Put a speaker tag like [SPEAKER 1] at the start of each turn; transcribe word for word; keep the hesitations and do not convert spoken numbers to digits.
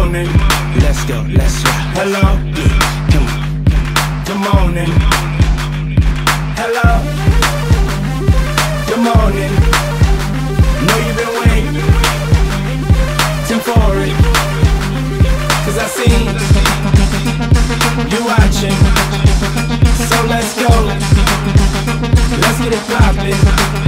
[SPEAKER 1] morning.
[SPEAKER 2] Let's go, let's go.
[SPEAKER 1] Hello.
[SPEAKER 2] Come on.
[SPEAKER 1] Good morning. Hello. Good morning. Know you've been waiting for it, cause I seen you watching. So let's go. Let's get it poppin'.